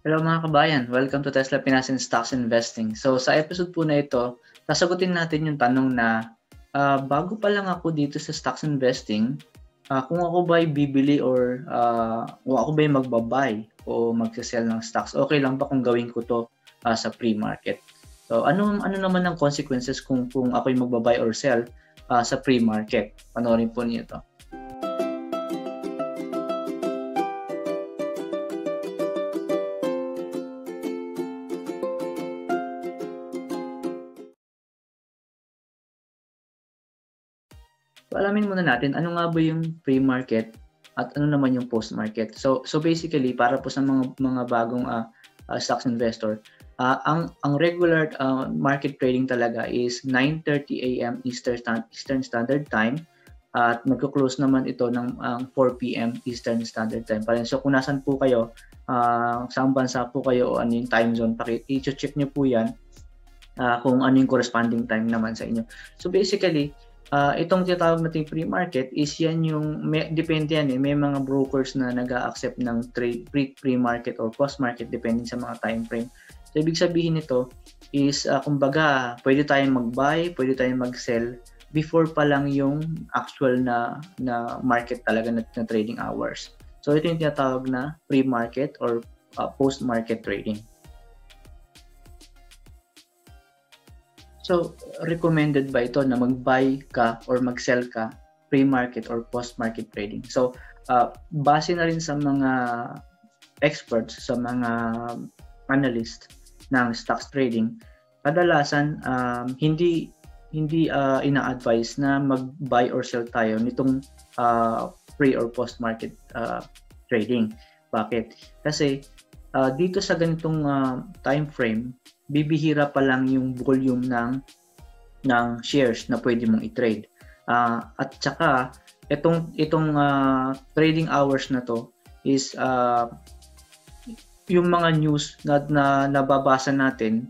Hello mga kabayan, welcome to Tesla Pinas in Stocks Investing. So sa episode po na ito, sasagutin natin yung tanong na bago pa lang ako dito sa stocks investing, kung ako ba ay bibili or kung ako ba ay magbabay o magsasell ng stocks, okay lang ba kung gawin ko to sa pre-market? So ano naman ang consequences kung ako ay magbabay or sell sa pre-market? Panoorin po niyo ito. So alamin muna natin ano nga ba yung pre-market at ano naman yung post-market. So basically para po sa mga bagong stocks investor, ang regular market trading talaga is 9:30 AM Eastern Standard Time at magko-close naman ito ng 4 PM Eastern Standard Time. So kung nasan po kayo, saang bansa po kayo o ano yung time zone, i-check niyo po 'yan kung ano yung corresponding time naman sa inyo. So basically, itong tinatawag nating pre-market is yan yung, depende yan may mga brokers na nag-a-accept ng trade pre-market or post-market depending sa mga time frame. So ibig sabihin nito is kumbaga pwede tayong mag-buy, pwede tayong mag-sell before pa lang yung actual na market talaga na trading hours. So ito yung tinatawag na pre-market or post-market trading. So, recommended ba ito na mag-buy ka or mag-sell ka pre-market or post-market trading? So, base na rin sa mga experts, sa mga analyst ng stocks trading, kadalasan hindi ina-advise na mag-buy or sell tayo nitong pre or post-market trading. Bakit? Kasi dito sa ganitong time frame, bibihira pa lang yung volume ng shares na pwede mong i-trade. At saka itong trading hours na to is yung mga news na nababasa natin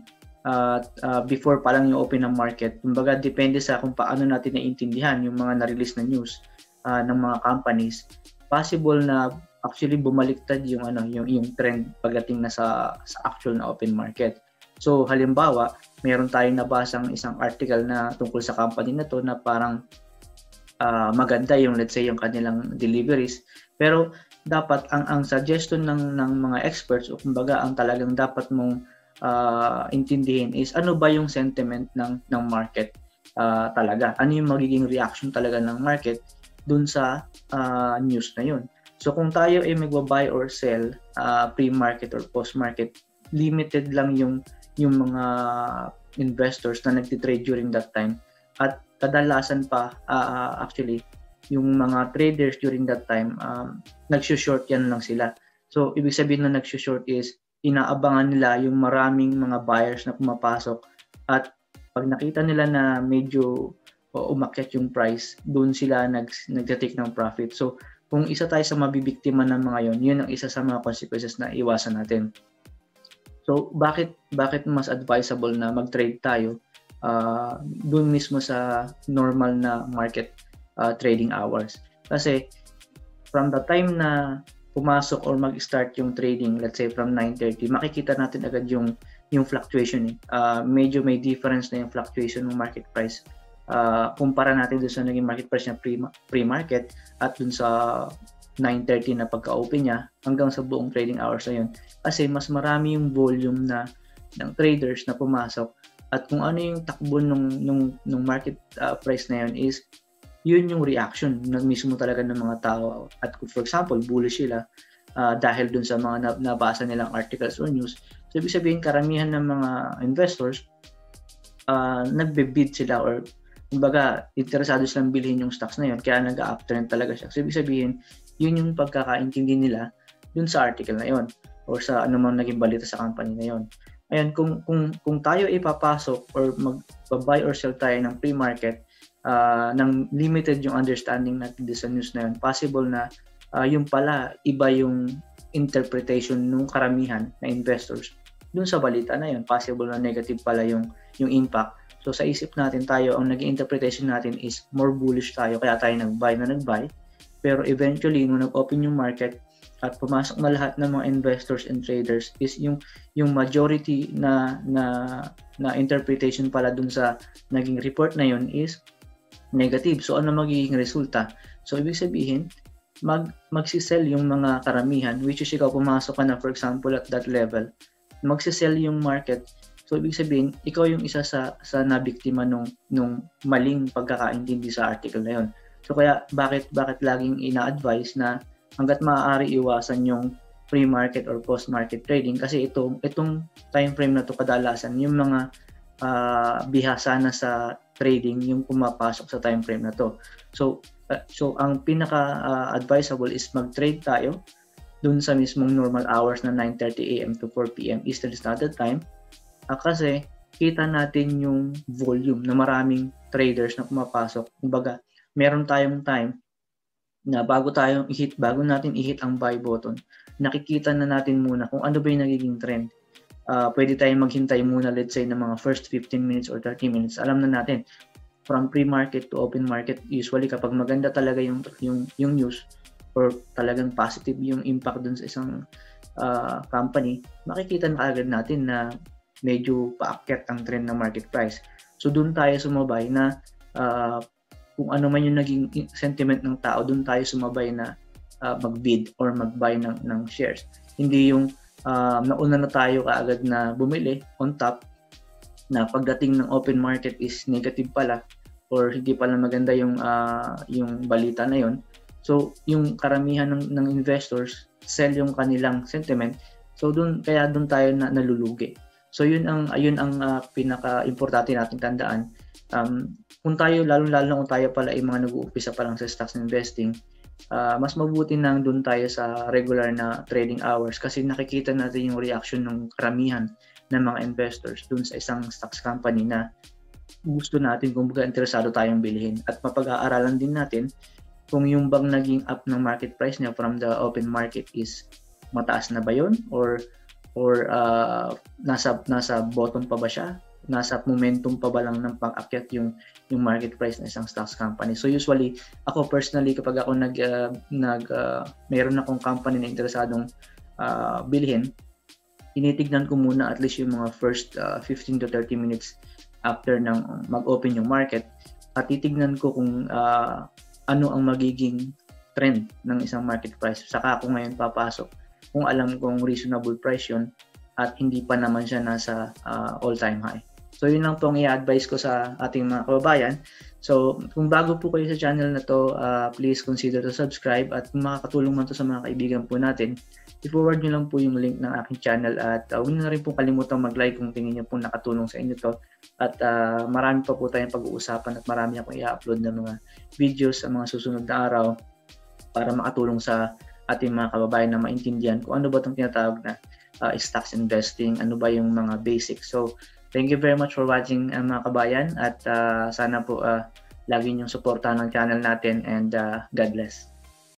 before pa lang yung open ng market. Kumbaga depende sa kung paano natin naiintindihan yung mga na-release na news ng mga companies. Possible na actually bumaliktad yung trend pagdating na sa actual na open market. So halimbawa, meron tayong nabasang isang article na tungkol sa company na to na parang maganda yung let's say yung kanilang deliveries, pero dapat ang suggestion ng mga experts o kumbaga ang talagang dapat mong intindihin is ano ba yung sentiment ng market talaga. Ano yung magiging reaction talaga ng market dun sa news na yun. So kung tayo ay magba-buy or sell pre-market or post-market, limited lang yung mga investors na nagtitrade during that time. At kadalasan pa actually yung mga traders during that time nagshort yan lang sila. So ibig sabihin na nagshort is inaabangan nila yung maraming mga buyers na pumapasok at pag nakita nila na medyo umakyat yung price, doon sila nagte-take ng profit. So kung isa tayo sa mabibiktima ng mga yun ang isa sa mga consequences na iwasan natin. So bakit mas advisable na mag-trade tayo doon mismo sa normal na market trading hours? Kasi from the time na pumasok or mag-start yung trading, let's say from 9:30, makikita natin agad yung fluctuation. Medyo may difference na yung fluctuation ng market price. Kumpara natin doon sa naging market price niya pre-market at doon sa 9:30 na pagka-open niya hanggang sa buong trading hours na yun. Kasi mas marami yung volume ng traders na pumasok at kung ano yung takbo nung market price na yun is yun yung reaction na mismo talaga ng mga tao. At for example, bullish sila dahil dun sa mga nabasa nilang articles or news. So ibig sabihin karamihan ng mga investors nagbe-bid sila or kumbaga interesado silang bilhin yung stocks na yun kaya nag-uptrend talaga siya. So ibig sabihin yun yung pagkakaintindi nila dun sa article na yun or sa anumang naging balita sa company na yun. Ayun, kung tayo ipapasok or mag-buy or sell tayo ng pre-market ng limited yung understanding natin sa news na yun, possible na yung pala iba yung interpretation ng karamihan na investors dun sa balita na yun. Possible na negative pala yung impact. So sa isip natin tayo, ang naging interpretation natin is more bullish tayo kaya tayo nag-buy. Pero eventually, nung nag-open yung market, at pumasok na lahat ng mga investors and traders is yung majority na interpretation pala dun sa naging report na yun is negative. So ano magiging resulta? So ibig sabihin, magsisell yung mga karamihan, which is ikaw pumasok ka na for example at that level, magsisell yung market. So ibig sabihin, ikaw yung isa sa nabiktima nung maling pagkakaintindi sa article na yun. So kaya bakit laging ina-advise na hangga't maaari iwasan yung pre-market or post-market trading, kasi itong time frame na to kadalasan yung mga bihasa na sa trading yung pumapasok sa time frame na to. So ang pinaka advisable is mag-trade tayo dun sa mismong normal hours na 9:30 AM to 4 PM Eastern Standard Time, kasi kita natin yung volume na maraming traders na pumapasok. Kumbaga, meron tayong time na bago natin i-hit ang buy button, nakikita na natin muna kung ano ba yung nagiging trend. Pwede tayong maghintay muna, let's say, ng mga first 15 minutes or 30 minutes. Alam na natin, from pre-market to open market, usually kapag maganda talaga yung news or talagang positive yung impact dun sa isang company, makikita na agad natin na medyo paakyat ang trend ng market price. So dun tayo sumabay na kung ano man yung naging sentiment ng tao, dun tayo sumabay na mag-bid or mag-buy ng shares. Hindi yung nauna na tayo kaagad na bumili on top, na pagdating ng open market is negative pala or hindi pala maganda yung balita na yon. So yung karamihan ng investors sell yung kanilang sentiment. So kaya doon tayo nalulugi. So yun ang pinaka-importante nating tandaan. Kung tayo lalo kung tayo pala ay mga nag-uumpisa pa lang sa stocks investing, mas mabuti nang doon tayo sa regular na trading hours, kasi nakikita natin yung reaction ng karamihan ng mga investors doon sa isang stocks company na gusto natin, kung baga interesado tayong bilhin, at mapag-aaralan din natin kung yung bang naging up ng market price niya from the open market is mataas na ba yun or nasa bottom pa ba siya, nasa momentum pa ba lang ng pang-akyat yung market price ng isang stocks company. So usually ako personally, kapag ako mayroon akong company na interesadong bilhin, tinitignan ko muna at least yung mga first 15 to 30 minutes after ng mag-open yung market, at titignan ko kung ano ang magiging trend ng isang market price. Saka ako ngayon papasok kung alam kong reasonable price yun at hindi pa naman siya nasa all-time high. So yun lang po ang i-advise ko sa ating mga kababayan. So kung bago po kayo sa channel na to, please consider to subscribe, at kung makakatulong man to sa mga kaibigan po natin, i-forward nyo lang po yung link ng aking channel, at huwag nyo na rin po kalimutang mag-like kung tingin nyo po nakatulong sa inyo to. At marami pa po tayong pag-uusapan at marami akong i-upload na mga videos sa mga susunod na araw para makatulong sa ating mga kababayan na maintindihan kung ano ba itong tinatawag na stocks investing, ano ba yung mga basics. So thank you very much for watching mga kabayan, at sana po lagi niyong suportahan ng channel natin, and God bless.